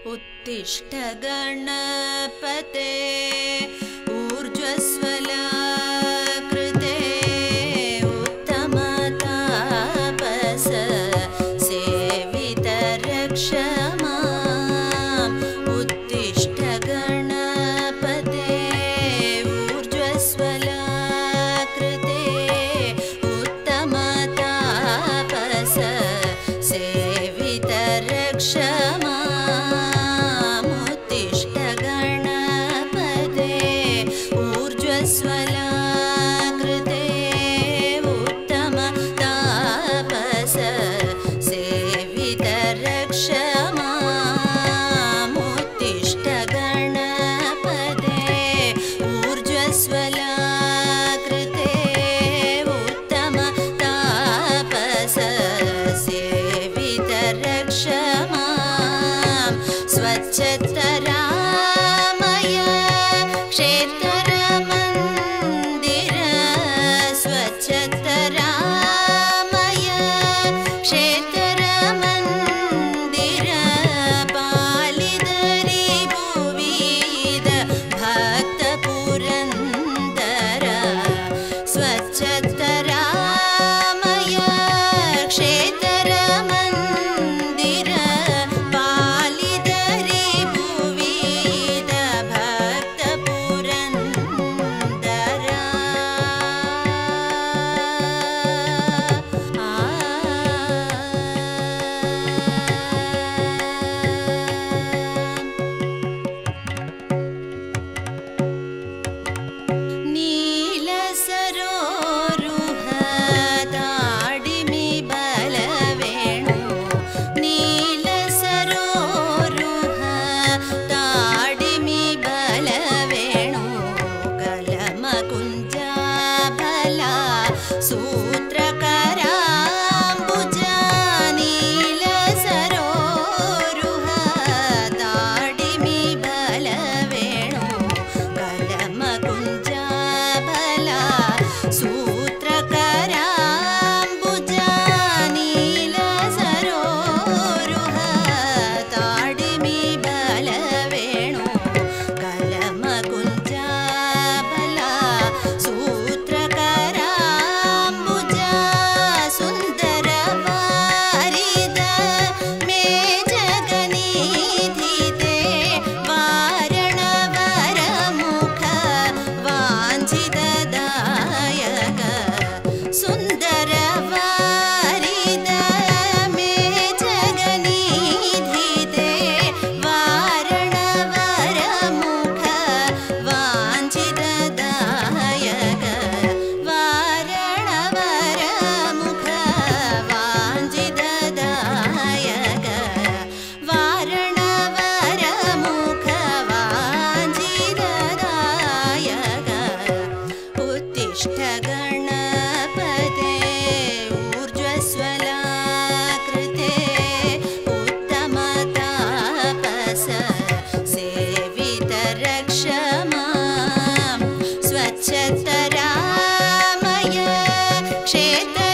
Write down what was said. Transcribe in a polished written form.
उत्तिष्ठ गणपते ऊर्ज्वस्वला कृते उत्तमतापस सेवित रक्ष माम् उत्तिष्ठ गणपते ऊर्ज्वस्वला कृते उत्तमतापस सेवित रक्ष ऊर्ज्वस्वला कृते उत्तमतापस सेवित रक्ष माम् उत्तिष्ठ गणपते ऊर्ज्वस्वला कृते उत्तमतापस सेवित रक्ष माम् स्वच्छतरामय क्षेत्रमन्दिर स्वच्छतरामय क्षेत्रमन्दिर पालिदरि भुविद भक्तपुरन्दर स्वच्छतरामय क्षेत्रमन्दिर पालिदरि भुविद भक्तपुरन्दर नीलसरोरुह ताडिमि बलवेणु नीलसरोरुह ताडिमि बलवेणु कलमकुञ्जाबला सूत्रकराम्बुजा नीलसरोरुह ताडिमि बलवेणु कलमकुञ्जाबला सूत्रकराम्बुजा नीलसरोरुह ताडिमि बलवेणु कलमकुञ्जाबला सूत्रकराम्बुजा सुन्दरवारिद मे जगनिधिते वारणवरमुख वाञ्छितदायक सुन्दरवारिद मे जगनिधिते वारणवरमुख वाञ्छितदायक वारणवरमुख वाञ्छितदायक वारणवरमुख वाञ्छितदायक उत्तिष्ठ गणपते ऊर्ज्वस्वला कृते उत्तमतापस सेवित रक्ष माम् स्वच्छतरामय क्षेत्र